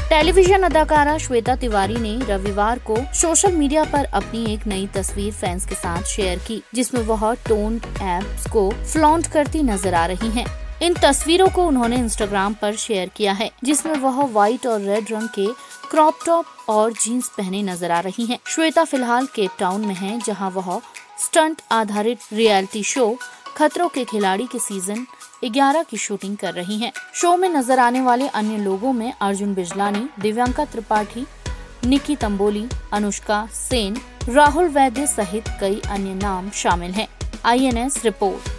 Television अदाकारा श्वेता तिवारी ने रविवार को सोशल मीडिया पर अपनी एक नई तस्वीर फैंस के साथ शेयर की, जिसमें वह टोन एप्स को फ्लॉन्ट करती नजर आ रही हैं। इन तस्वीरों को उन्होंने इंस्टाग्राम पर शेयर किया है, जिसमें वह व्हाइट और रेड रंग के क्रॉप टॉप और जीन्स पहने नजर आ रही हैं। श्वेता फिलहाल केप टाउन में है, जहां वह स्टंट आधारित रियलिटी शो खतरों के खिलाड़ी के सीजन 11 की शूटिंग कर रही हैं। शो में नजर आने वाले अन्य लोगों में अर्जुन बिजलानी, दिव्यांका त्रिपाठी, निकी तंबोली, अनुष्का सेन, राहुल वैद्य सहित कई अन्य नाम शामिल हैं। INS report.